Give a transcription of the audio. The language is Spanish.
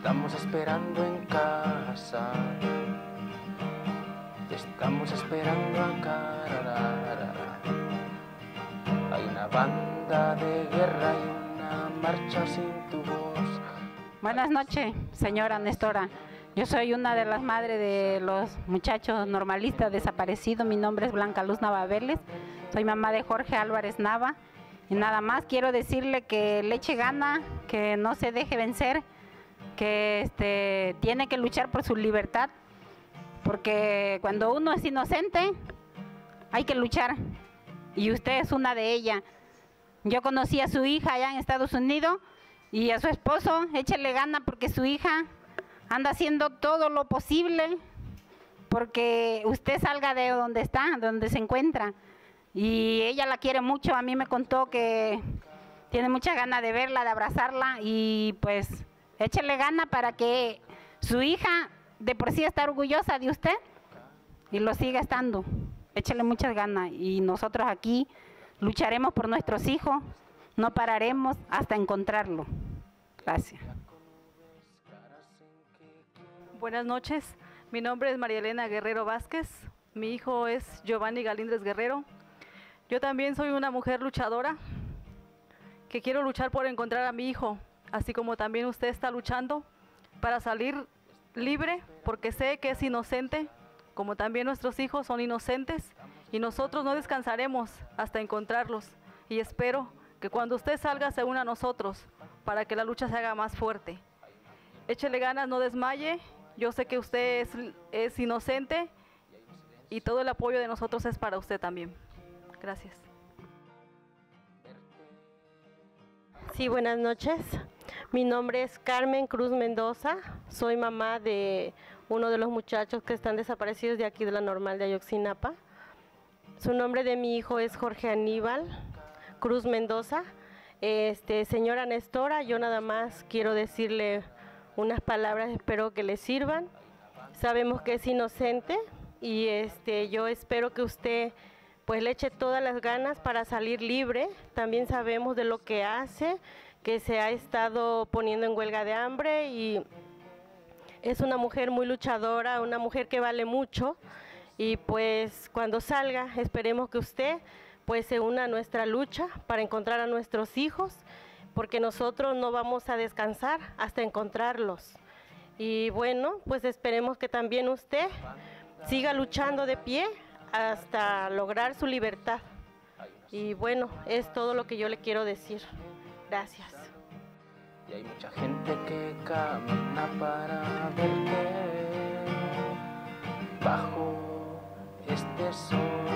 estamos esperando en casa. Te estamos esperando acá. Hay una banda de guerra y una marcha sin tu voz. Buenas noches, señora Nestora. Yo soy una de las madres de los muchachos normalistas desaparecidos. Mi nombre es Blanca Luz Nava Vélez. Soy mamá de Jorge Álvarez Nava. Y nada más quiero decirle que le eche gana, que no se deje vencer, que tiene que luchar por su libertad. Porque cuando uno es inocente, hay que luchar. Y usted es una de ellas. Yo conocí a su hija allá en Estados Unidos y a su esposo. Échele gana porque su hija anda haciendo todo lo posible porque usted salga de donde está, donde se encuentra. Y ella la quiere mucho. A mí me contó que tiene mucha ganas de verla, de abrazarla. Y pues échele gana para que su hija de por sí está orgullosa de usted y lo siga estando. Échele muchas ganas y nosotros aquí lucharemos por nuestros hijos, no pararemos hasta encontrarlo. Gracias. Buenas noches, mi nombre es María Elena Guerrero Vázquez, mi hijo es Giovanni Galíndez Guerrero. Yo también soy una mujer luchadora que quiero luchar por encontrar a mi hijo, así como también usted está luchando para salir libre, porque sé que es inocente, como también nuestros hijos son inocentes, y nosotros no descansaremos hasta encontrarlos. Y espero que cuando usted salga se una a nosotros para que la lucha se haga más fuerte. Échele ganas, no desmaye. Yo sé que usted es inocente y todo el apoyo de nosotros es para usted también. Gracias. Sí, buenas noches. Mi nombre es Carmen Cruz Mendoza. Soy mamá de uno de los muchachos que están desaparecidos de aquí de la Normal de Ayotzinapa. Su nombre de mi hijo es Jorge Aníbal Cruz Mendoza. Señora Nestora, yo nada más quiero decirle unas palabras, espero que le sirvan. Sabemos que es inocente y yo espero que usted pues le eche todas las ganas para salir libre. También sabemos de lo que hace, que se ha estado poniendo en huelga de hambre y es una mujer muy luchadora, una mujer que vale mucho. Y pues cuando salga, esperemos que usted pues se una a nuestra lucha para encontrar a nuestros hijos, porque nosotros no vamos a descansar hasta encontrarlos. Y bueno, pues esperemos que también usted siga luchando de pie hasta lograr su libertad. Y bueno, es todo lo que yo le quiero decir. Gracias. Y hay mucha gente que camina para verte bajo este sol.